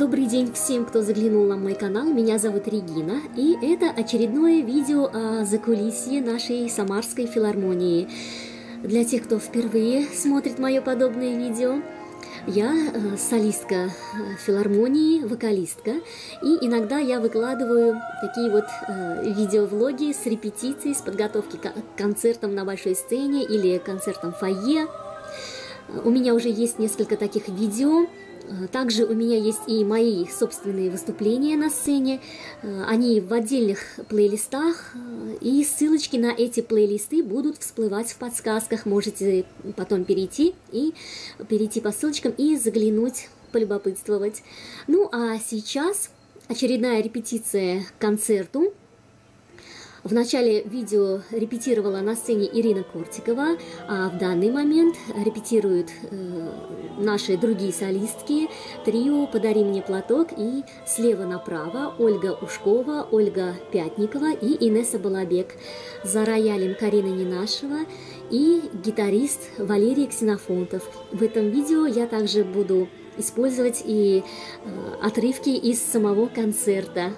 Добрый день всем, кто заглянул на мой канал. Меня зовут Регина, и это очередное видео о закулисье нашей Самарской филармонии. Для тех, кто впервые смотрит мое подобное видео, я солистка филармонии, вокалистка, и иногда я выкладываю такие вот видеовлоги с репетицией, с подготовки к концертам на большой сцене или концертам в фойе. У меня уже есть несколько таких видео. Также у меня есть и мои собственные выступления на сцене. Они в отдельных плейлистах, и ссылочки на эти плейлисты будут всплывать в подсказках. Можете потом перейти по ссылочкам и заглянуть, полюбопытствовать. Ну а сейчас очередная репетиция к концерту. В начале видео репетировала на сцене Ирина Кортикова, а в данный момент репетируют наши другие солистки, трио «Подари мне платок» и слева направо Ольга Ушкова, Ольга Пятникова и Инесса Балабек. За роялем Карина Ненашева и гитарист Валерий Ксенофонтов. В этом видео я также буду использовать и отрывки из самого концерта.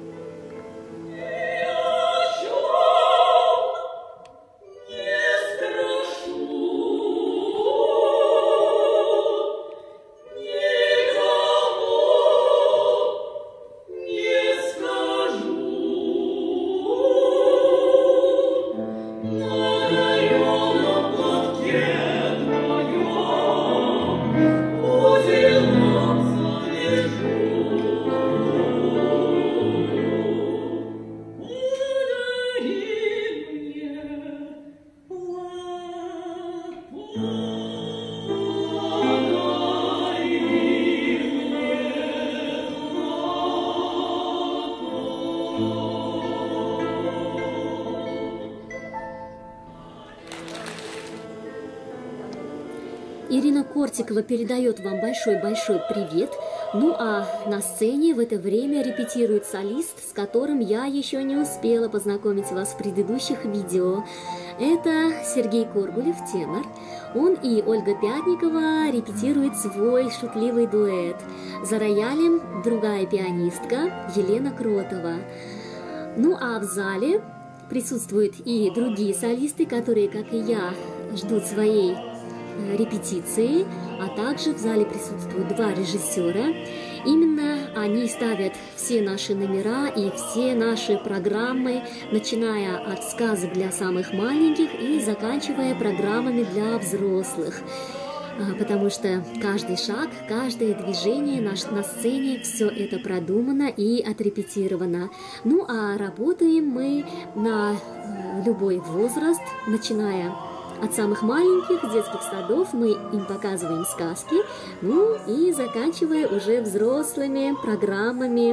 Ирина Кортикова передает вам большой-большой привет. Ну а на сцене в это время репетирует солист, с которым я еще не успела познакомить вас в предыдущих видео. Это Сергей Коргулев, тенор. Он и Ольга Пятникова репетируют свой шутливый дуэт. За роялем другая пианистка Елена Кротова. Ну а в зале присутствуют и другие солисты, которые, как и я, ждут своей репетиции, а также в зале присутствуют два режиссера. Именно они ставят все наши номера и все наши программы, начиная от сказок для самых маленьких и заканчивая программами для взрослых. Потому что каждый шаг, каждое движение на сцене, все это продумано и отрепетировано. Ну а работаем мы на любой возраст, начиная от самых маленьких детских садов, мы им показываем сказки, ну и заканчивая уже взрослыми программами.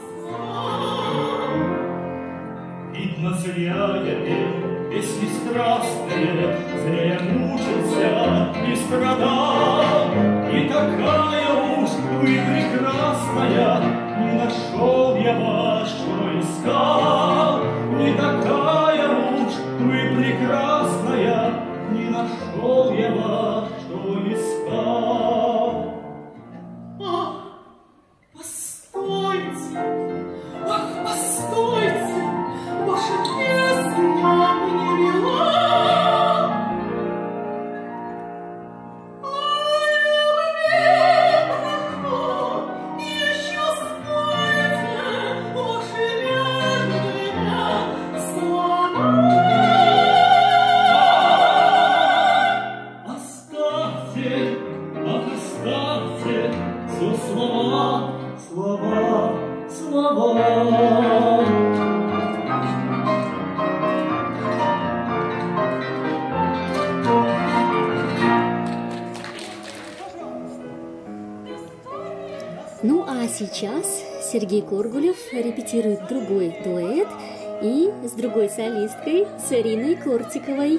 Видно, зря я пел песни страстные, зря я мучился и страдал. И такая уж вы прекрасная, не нашел я вас, что искал. Не такая уж вы прекрасная, не нашел я вас, что искал. Ах, постойте, ах, постойте, ваша песня мне мила. Ай, любви прошу, еще стойте, ваши нежные слова. Ну а сейчас Сергей Коргулев репетирует другой дуэт и с другой солисткой, с Ириной Кортиковой.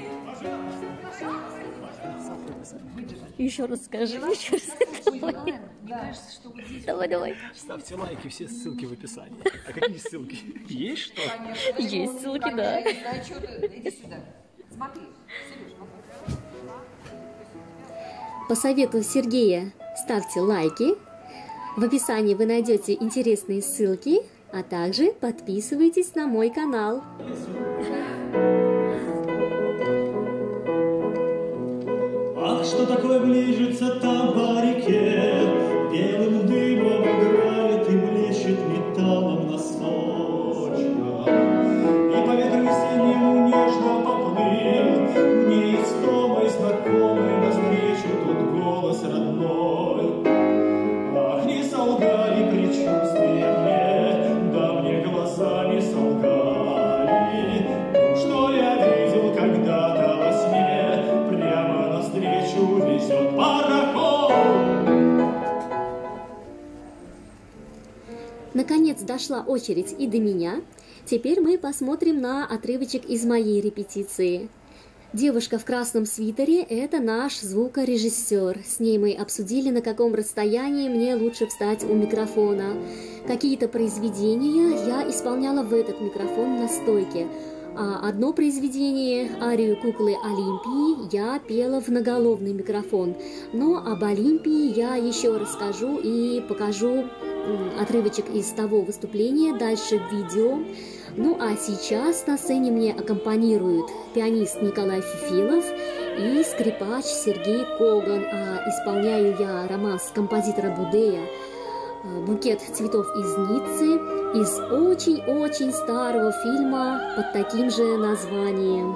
Еще раз скажи, еще раз. Давай. Ставьте лайки, все ссылки в описании. А какие ссылки? Есть что? Есть ссылки, да. Иди сюда. Смотри. По совету Сергея ставьте лайки. В описании вы найдете интересные ссылки, а также подписывайтесь на мой канал. Ах, что такое ближется там по реке, белым дымом играет и блещет металлом носочка. И по ветру весеннему нежно поплыл мне истомой знакомый навстречу тот голос родной. Ах, не солгали предчувствия мне, да мне глазами солгали, что я видел когда-то во сне, прямо навстречу везет пароход. Наконец дошла очередь и до меня. Теперь мы посмотрим на отрывочек из моей репетиции. Девушка в красном свитере – это наш звукорежиссер. С ней мы обсудили, на каком расстоянии мне лучше встать у микрофона. Какие-то произведения я исполняла в этот микрофон на стойке. А одно произведение, арию куклы Олимпии, я пела в наголовный микрофон. Но об Олимпии я еще расскажу и покажу отрывочек из того выступления дальше в видео. Ну а сейчас на сцене мне аккомпанируют пианист Николай Фифилов и скрипач Сергей Коган, а исполняю я романс композитора Будея «Букет цветов из Ниццы» из очень-очень старого фильма под таким же названием.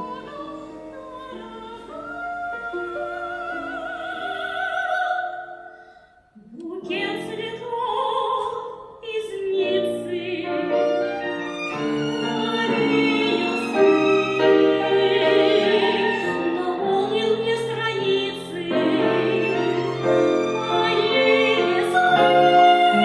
Букет цветов из Ниццы, Мария сын, наполнил мне страницы моей весны.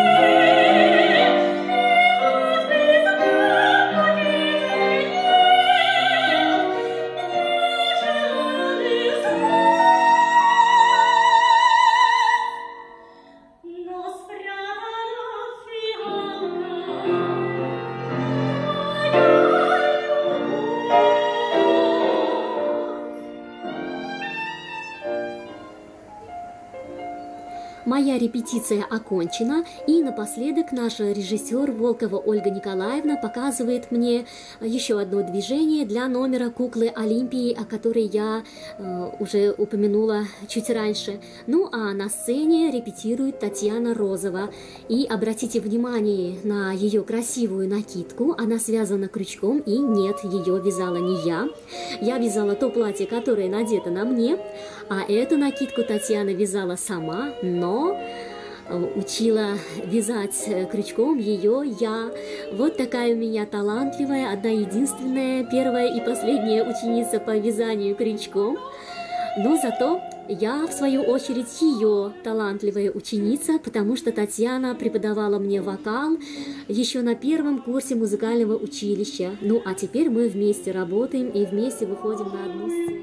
Моя репетиция окончена, и напоследок наша режиссер Волкова Ольга Николаевна показывает мне еще одно движение для номера куклы Олимпии, о которой я уже упомянула чуть раньше. Ну а на сцене репетирует Татьяна Розова. И обратите внимание на ее красивую накидку, она связана крючком, и нет, ее вязала не я. Я вязала то платье, которое надето на мне, а эту накидку Татьяна вязала сама, но учила вязать крючком ее я. Вот такая у меня талантливая, одна единственная, первая и последняя ученица по вязанию крючком. Но зато я, в свою очередь, ее талантливая ученица, потому что Татьяна преподавала мне вокал еще на первом курсе музыкального училища. Ну а теперь мы вместе работаем и вместе выходим на одну сцену.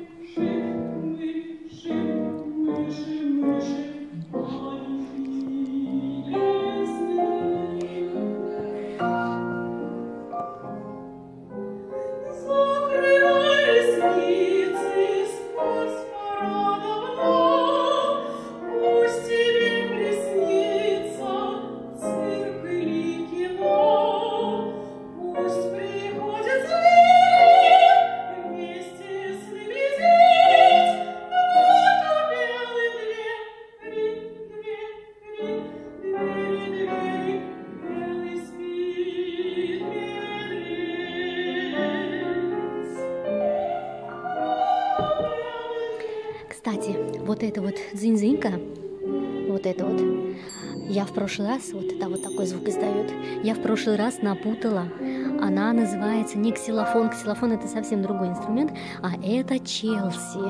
Кстати, вот эта вот дзынь-дзынька, вот это вот, я в прошлый раз, вот это вот такой звук издает, я в прошлый раз напутала. Она называется не ксилофон, ксилофон это совсем другой инструмент, а это Челси.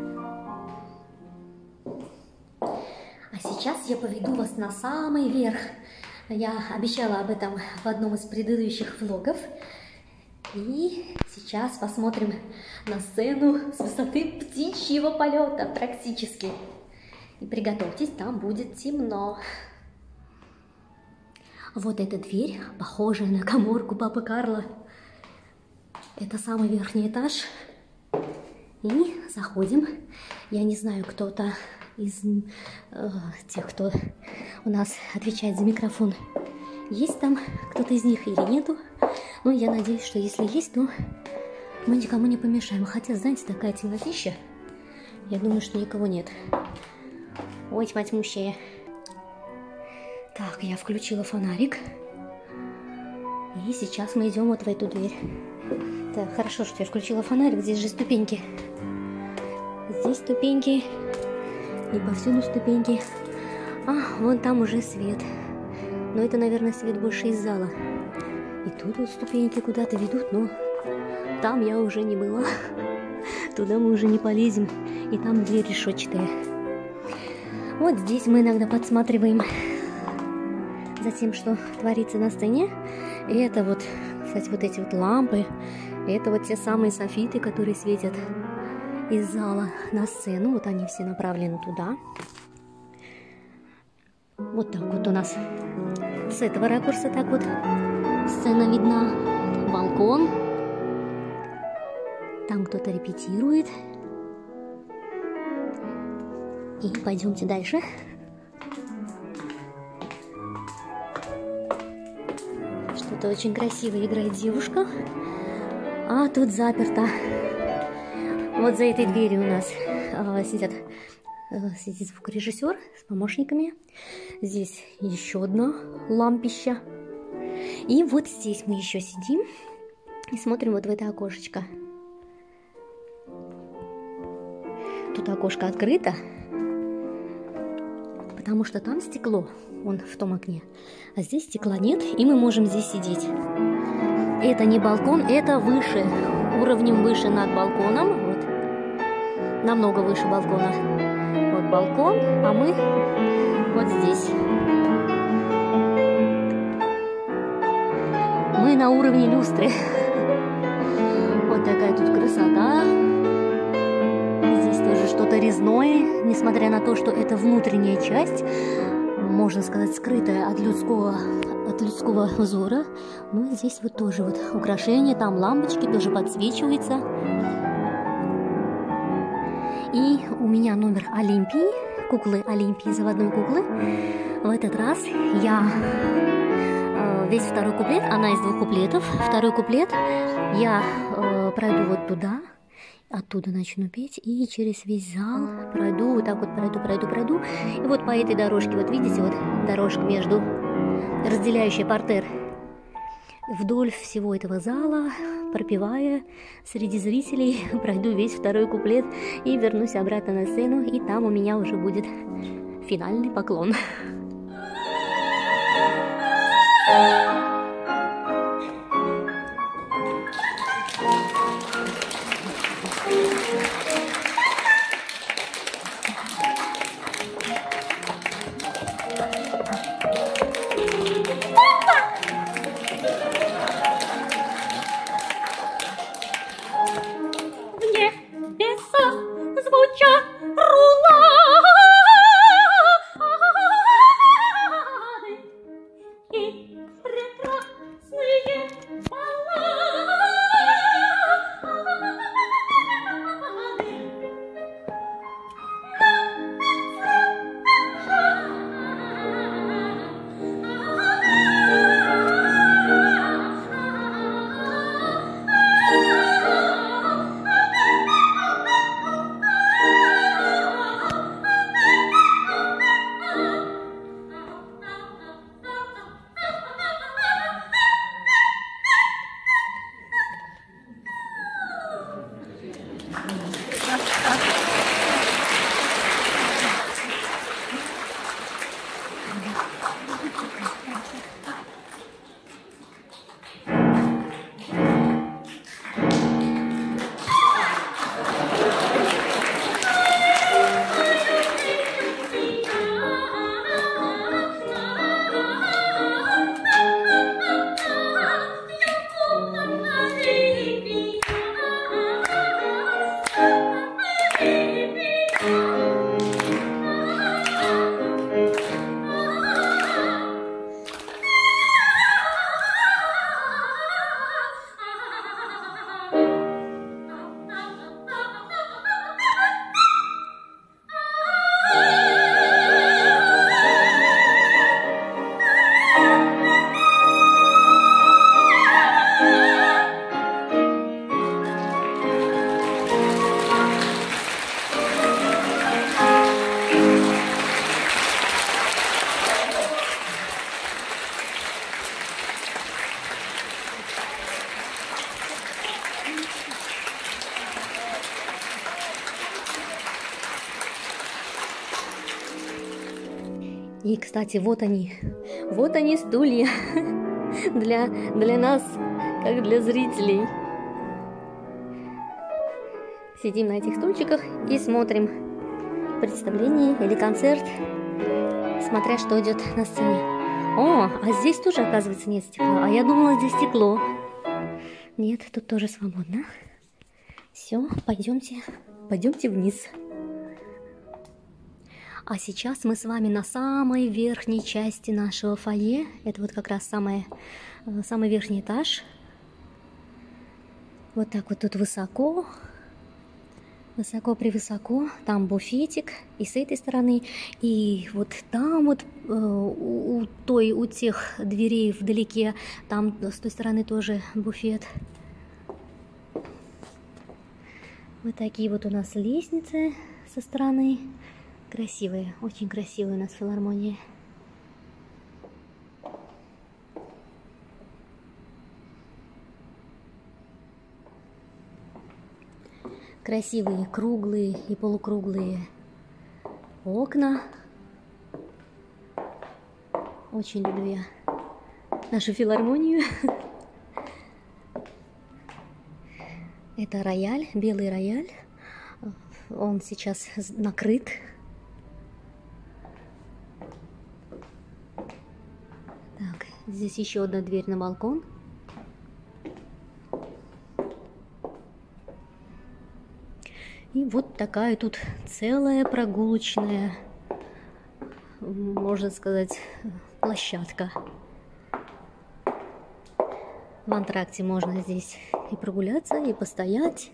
А сейчас я поведу вас на самый верх. Я обещала об этом в одном из предыдущих влогов. И сейчас посмотрим на сцену с высоты птичьего полета практически. И приготовьтесь, там будет темно. Вот эта дверь, похожая на каморку папы Карла. Это самый верхний этаж. И заходим. Я не знаю, кто-то из тех, кто у нас отвечает за микрофон. Есть там кто-то из них или нету? Ну, я надеюсь, что если есть, то мы никому не помешаем. Хотя, знаете, такая темнотища. Я думаю, что никого нет. Ой, тьма тьмущая. Так, я включила фонарик. И сейчас мы идем вот в эту дверь. Так, хорошо, что я включила фонарик. Здесь же ступеньки. Здесь ступеньки. И повсюду ступеньки. А, вон там уже свет. Но это, наверное, свет больше из зала. И тут вот ступеньки куда-то ведут, но там я уже не была. Туда мы уже не полезем. И там дверь решетчатая. Вот здесь мы иногда подсматриваем за тем, что творится на сцене. И это вот, кстати, вот эти вот лампы. Это вот те самые софиты, которые светят из зала на сцену. Вот они все направлены туда. Вот так вот у нас с этого ракурса так вот сцена видна. Балкон. Там кто-то репетирует. И пойдемте дальше. Что-то очень красиво играет девушка. А тут заперто. Вот за этой дверью у нас сидит звукорежиссер с помощниками. Здесь еще одна лампища. И вот здесь мы еще сидим и смотрим вот в это окошечко. Тут окошко открыто, потому что там стекло, вон в том окне. А здесь стекла нет, и мы можем здесь сидеть. Это не балкон, это выше, уровнем выше над балконом. Вот. Намного выше балкона. Вот балкон, а мы вот здесь. Мы на уровне люстры. Вот такая тут красота. Здесь тоже что-то резное, несмотря на то, что это внутренняя часть, можно сказать, скрытая от людского взора. Ну и здесь вот тоже вот украшения, там лампочки тоже подсвечиваются. И у меня номер Олимпии, куклы Олимпии, заводной куклы. В этот раз я весь второй куплет, она из 2 куплетов. Второй куплет я пройду вот туда. Оттуда начну петь и через весь зал пройду, вот так вот пройду. И вот по этой дорожке, вот видите, вот дорожка между, разделяющая партер, вдоль всего этого зала, пропевая среди зрителей, пройду весь второй куплет и вернусь обратно на сцену, и там у меня уже будет финальный поклон. Звучат рула. И, кстати, вот они стулья для нас, как для зрителей. Сидим на этих стульчиках и смотрим представление или концерт, смотря что идет на сцене. О, а здесь тоже, оказывается, нет стекла. А я думала, здесь стекло. Нет, тут тоже свободно. Все, пойдемте вниз. А сейчас мы с вами на самой верхней части нашего фойе. Это вот как раз самый верхний этаж. Вот так вот тут высоко. Высоко-превысоко. Там буфетик. И с этой стороны. И вот там вот у тех дверей вдалеке. Там с той стороны тоже буфет. Вот такие вот у нас лестницы со стороны. Красивые. Очень красивые у нас филармония. Красивые круглые и полукруглые окна. Очень люблю я нашу филармонию. Это рояль, белый рояль. Он сейчас накрыт. Так, здесь еще одна дверь на балкон. И вот такая тут целая прогулочная, можно сказать, площадка. В антракте можно здесь и прогуляться, и постоять.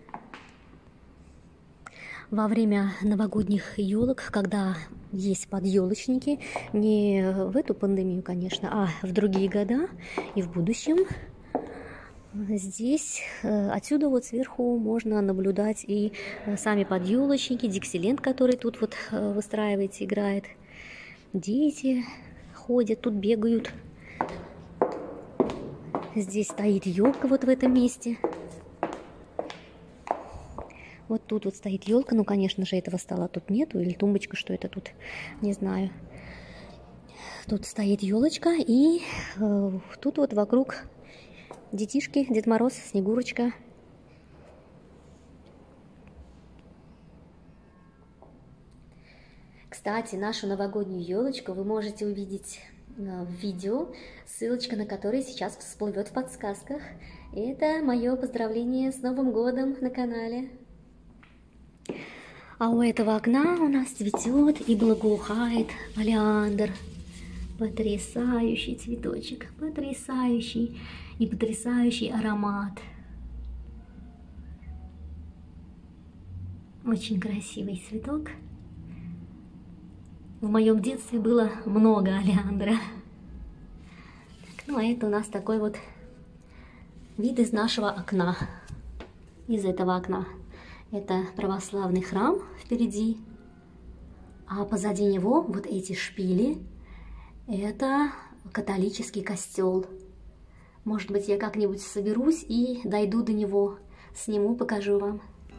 Во время новогодних елок, когда есть подъелочники, не в эту пандемию, конечно, а в другие года и в будущем, здесь, отсюда вот сверху можно наблюдать и сами подъелочники, Диксиленд, который тут вот выстраивается, играет. Дети ходят, тут бегают. Здесь стоит елка вот в этом месте. Вот тут вот стоит елка. Ну, конечно же, этого стола тут нету. Или тумбочка, что это тут, не знаю. Тут стоит елочка. И тут вот вокруг детишки, Дед Мороз, Снегурочка. Кстати, нашу новогоднюю елочку вы можете увидеть в видео, ссылочка на которое сейчас всплывет в подсказках. Это мое поздравление с Новым годом на канале. А у этого окна у нас цветет и благоухает олеандр. Потрясающий цветочек, потрясающий и потрясающий аромат. Очень красивый цветок. В моем детстве было много олеандра. Так, ну а это у нас такой вот вид из нашего окна. Из этого окна. Это православный храм впереди. А позади него вот эти шпили. Это католический костел. Может быть, я как-нибудь соберусь и дойду до него. Сниму, покажу вам.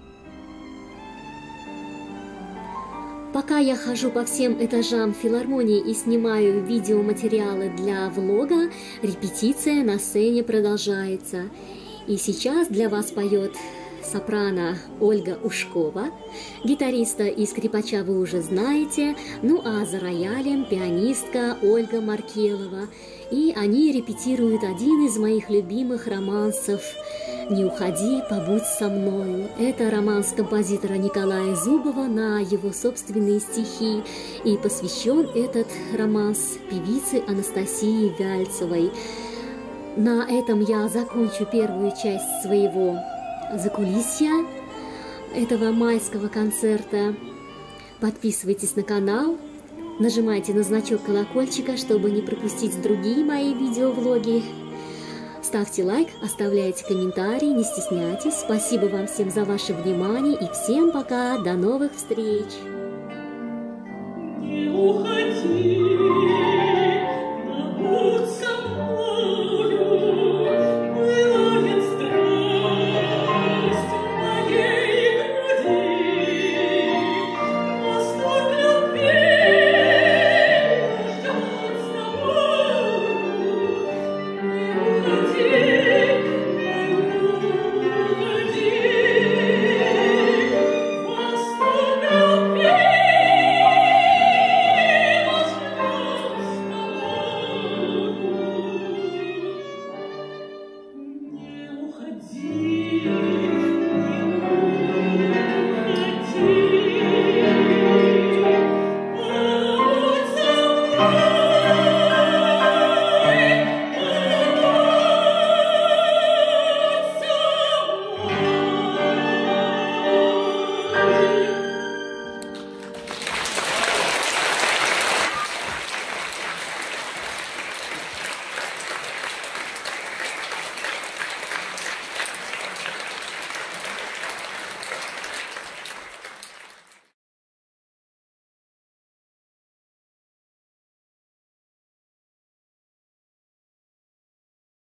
Пока я хожу по всем этажам филармонии и снимаю видеоматериалы для влога, репетиция на сцене продолжается. И сейчас для вас поет сопрано Ольга Ушкова, гитариста и скрипача вы уже знаете, ну а за роялем пианистка Ольга Маркелова. И они репетируют один из моих любимых романсов «Не уходи, побудь со мною». Это романс композитора Николая Зубова на его собственные стихи. И посвящен этот романс певице Анастасии Вяльцевой. На этом я закончу первую часть своего закулисья этого майского концерта. Подписывайтесь на канал, нажимайте на значок колокольчика, чтобы не пропустить другие мои видеовлоги. Ставьте лайк, оставляйте комментарии, не стесняйтесь. Спасибо вам всем за ваше внимание и всем пока, до новых встреч! Не уходи.